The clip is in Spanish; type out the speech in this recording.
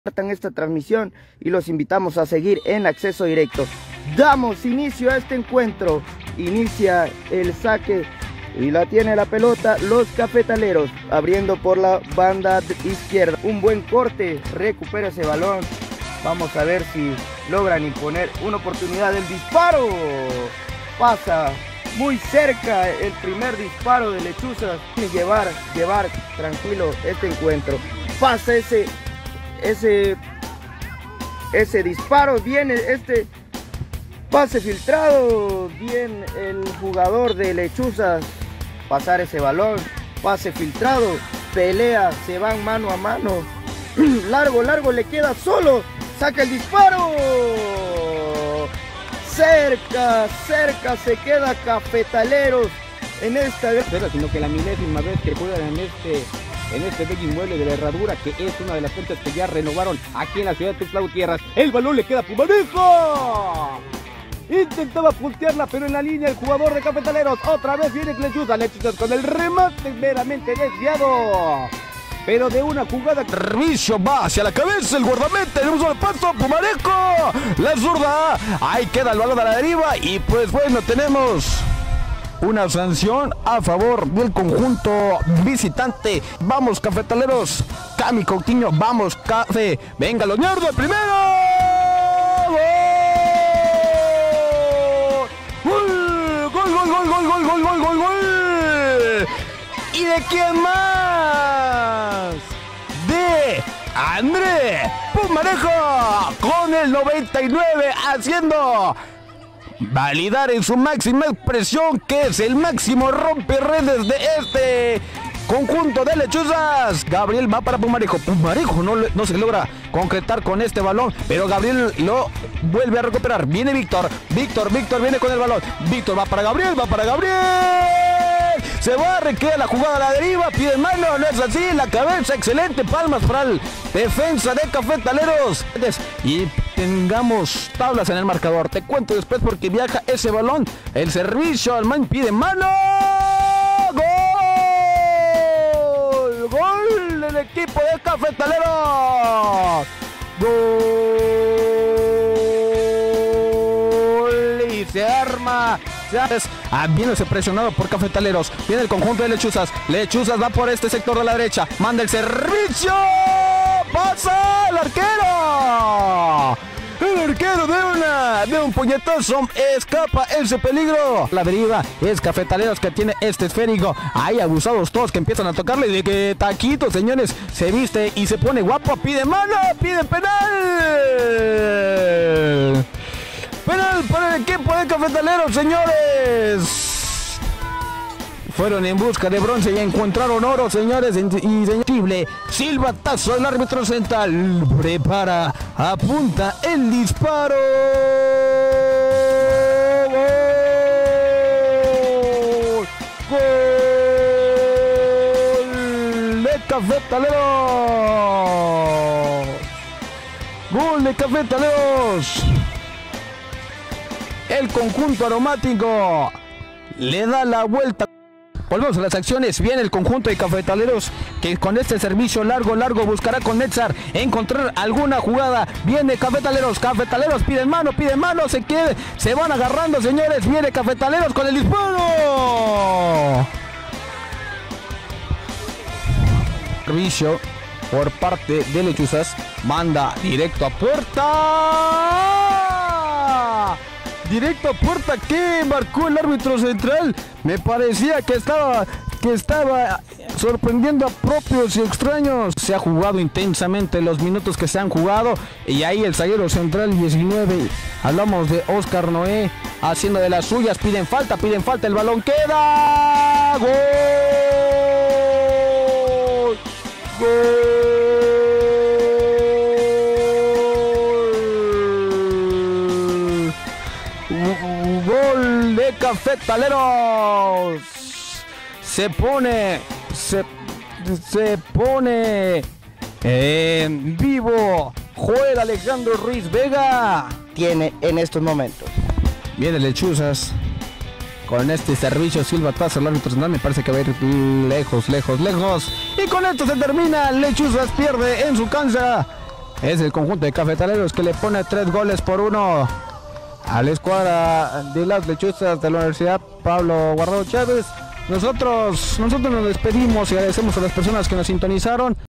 esta transmisión y los invitamos a seguir en acceso directo. Damos inicio a este encuentro. Inicia el saque y la tiene la pelota los cafetaleros, abriendo por la banda izquierda. Un buen corte, recupera ese balón. Vamos a ver si logran imponer una oportunidad del disparo. Pasa muy cerca el primer disparo de Lechuzas. Llevar tranquilo este encuentro. Pasa ese disparo, viene este pase filtrado, bien el jugador de Lechuzas, pasar ese balón, pase filtrado, pelea, se van mano a mano, largo, le queda solo, saca el disparo, cerca se queda Cafetaleros en esta, sino que la milésima vez que juegan en este bello inmueble de la Herradura, que es una de las fuentes que ya renovaron aquí en la ciudad de Tuxtla Gutiérrez. El balón le queda a Pumarejo. Intentaba puntearla, pero en la línea el jugador de Cafetaleros. Otra vez viene Lechuzas con el remate meramente desviado. Pero de una jugada. Servicio va hacia la cabeza el guardameta. Tenemos un paso, Pumarejo. La zurda. Ahí queda el balón a la deriva. Y pues bueno, tenemos una sanción a favor del conjunto visitante. Vamos, Cafetaleros. Cami Coutinho, vamos, Cafe. Venga, los nerdos, el primero. ¡Gol! ¿Y de quién más? De André Pumarejo con el 99 haciendo validar en su máxima expresión que es el máximo romperredes de este conjunto de Lechuzas. Gabriel va para Pumarejo. Pumarejo no se logra concretar con este balón, pero Gabriel lo vuelve a recuperar. Viene Víctor viene con el balón. Víctor va para Gabriel. Se barre, queda la jugada a la deriva, pide mano, no es así, la cabeza, excelente, palmas para el defensa de Cafetaleros. Y tengamos tablas en el marcador, te cuento después porque viaja ese balón, el servicio al man pide mano. ¡Gol del equipo de Cafetaleros! ¡Gol! Y se arma. Viéndose presionado por Cafetaleros. Viene el conjunto de Lechuzas. Lechuzas va por este sector de la derecha. Manda el servicio. ¡Pasa el arquero! El arquero de un puñetazo escapa ese peligro. La deriva es Cafetaleros que tiene este esférico. Hay abusados todos que empiezan a tocarle. De que taquito, señores, se viste y se pone guapo. Pide mano, pide penal. Penal para el equipo de Cafetaleros, señores. Fueron en busca de bronce y encontraron oro, señores. Y señor silbatazo del árbitro central. Prepara, apunta el disparo. ¡Gol de Cafetaleros! ¡Gol de Cafetaleros! El conjunto aromático le da la vuelta. Volvemos a las acciones. Viene el conjunto de Cafetaleros que con este servicio largo buscará con Netzar encontrar alguna jugada. Viene Cafetaleros piden mano, se van agarrando, señores. Viene Cafetaleros con el disparo. Servicio por parte de Lechuzas, manda directo a puerta. Directo a puerta que marcó el árbitro central. Me parecía que estaba sorprendiendo a propios y extraños. Se ha jugado intensamente los minutos que se han jugado. Y ahí el zaguero central 19. Hablamos de Oscar Noé haciendo de las suyas. Piden falta. El balón queda. ¡Gol! Gol de Cafetaleros. Se pone en vivo Joel Alejandro Ruiz Vega. Tiene en estos momentos. Viene Lechuzas con este servicio silbatazo al árbitro central. Me parece que va a ir lejos. Y con esto se termina. Lechuzas pierde en su cancha Es el conjunto de Cafetaleros que le pone 3-1 a la escuadra de las Lechuzas de la Universidad Pablo Guardado Chávez. Nosotros nos despedimos y agradecemos a las personas que nos sintonizaron.